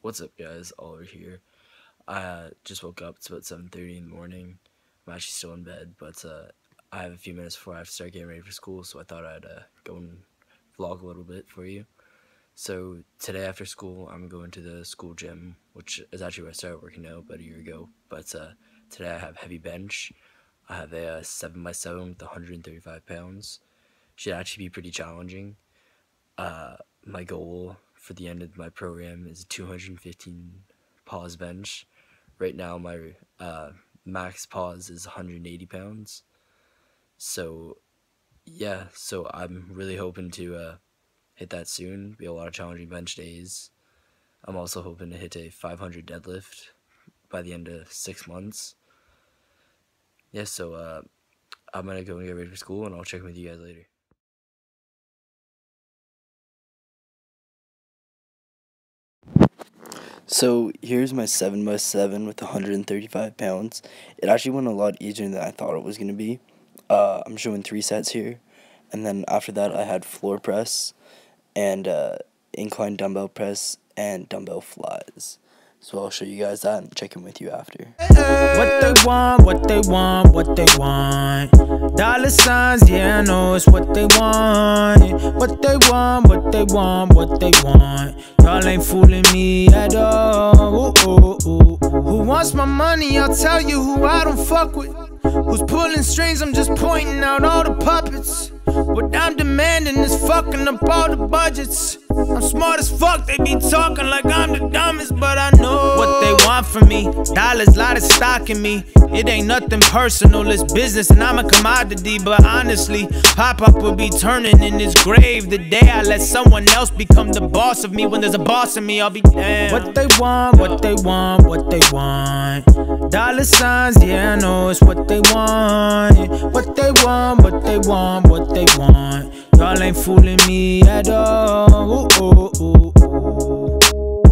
What's up, guys? Oliver here. I just woke up. It's about 7:30 in the morning. I'm actually still in bed, but I have a few minutes before I have to start getting ready for school, so I thought I'd go and vlog a little bit for you. So today after school, I'm going to the school gym, which is actually where I started working now about a year ago. But today I have heavy bench. I have a 7x7 with 135 pounds. Should actually be pretty challenging. My goal for the end of my program is 215 pause bench. Right now, my max pause is 180 pounds. So, yeah, so I'm really hoping to hit that soon. Be a lot of challenging bench days. I'm also hoping to hit a 500 deadlift by the end of 6 months. Yeah, so I'm gonna go and get ready for school, and I'll check in with you guys later. So here's my 7x7 with 135 pounds. It actually went a lot easier than I thought it was going to be. I'm showing 3 sets here. And then after that I had floor press and incline dumbbell press and dumbbell flies. So I'll show you guys that and check in with you after. What they want, what they want, what they want. Dollar signs, yeah, I know it's what they want. What they want, what they want, what they want. Y'all ain't fooling me at all. Ooh, ooh, ooh. Who wants my money? I'll tell you who I don't fuck with. Who's pulling strings? I'm just pointing out all the puppets. What I'm demanding is fucking up all the budgets. I'm smart as fuck, they be talking like I'm the dumbest, but I know what they want from me. Dollars, lot of stock in me. It ain't nothing personal, it's business and I'm a commodity. But honestly, Pop-Up will be turning in his grave the day I let someone else become the boss of me. When there's a boss in me, I'll be damned. What they want, what they want, what they want. Dollar signs, yeah, I know it's what they want. What they want, what they want, what they want. Y'all ain't fooling me at all. Ooh, ooh, ooh, ooh.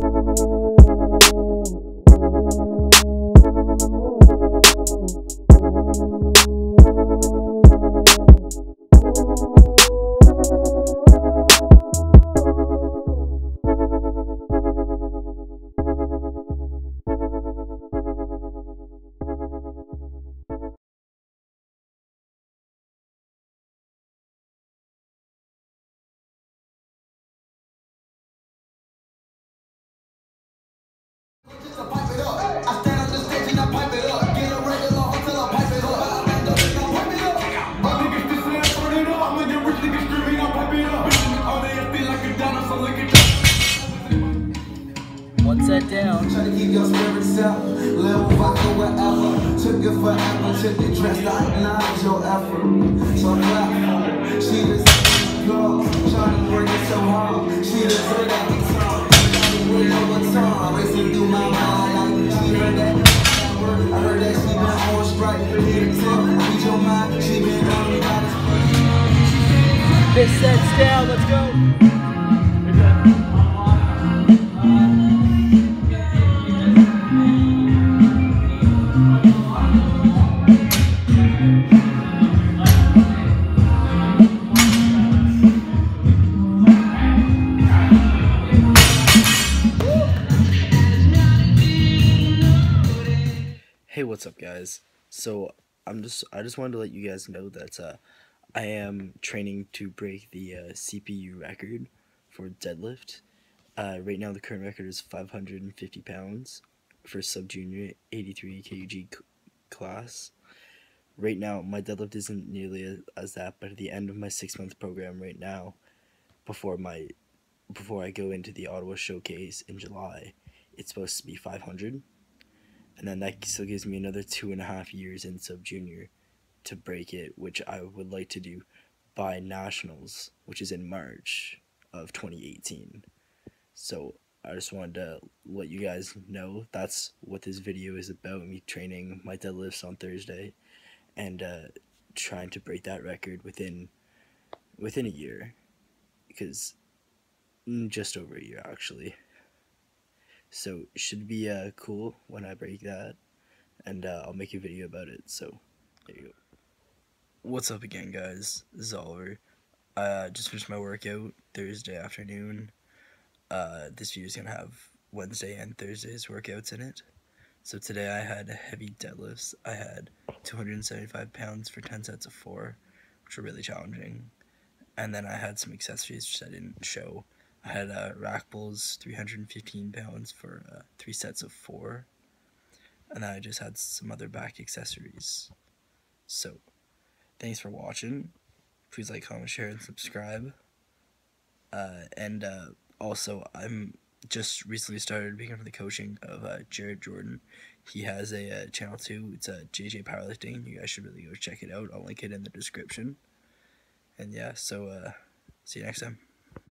One set down. Try to keep your spirits up. Little vodka wherever. Took it forever. Took the dress to acknowledge your effort. So clap. She just girl. Trying to work it so hard. She deserve that guitar. With no baton. Racing through my mind. Like she heard that. I heard that she been on strike. Here to tell. Read your mind. She been on me. This set's down. Let's go. Hey, what's up, guys? So I just wanted to let you guys know that I am training to break the CPU record for deadlift. Right now the current record is 550 pounds for sub-junior 83 kg class. Right now my deadlift isn't nearly as that, but at the end of my 6-month program right now, before I go into the Ottawa Showcase in July, it's supposed to be 500. And then that still gives me another 2.5 years in sub-junior to break it, which I would like to do by Nationals, which is in March of 2018. So I just wanted to let you guys know that's what this video is about, me training my deadlifts on Thursday and trying to break that record within a year, because just over a year actually. So it should be cool when I break that, and I'll make a video about it. So there you go. What's up again, guys? This is Oliver. I just finished my workout Thursday afternoon. This video is gonna have Wednesday and Thursday's workouts in it. So today I had heavy deadlifts. I had 275 pounds for 10 sets of 4, which were really challenging. And then I had some accessories which I didn't show. I had rack pulls, 315 pounds for 3 sets of 4. And then I just had some other back accessories. So, thanks for watching. Please like, comment, share, and subscribe. And also, I'm just recently started becoming the coaching of Jared Jordan. He has a channel too. It's JJ Powerlifting. You guys should really go check it out. I'll link it in the description. And yeah, so see you next time.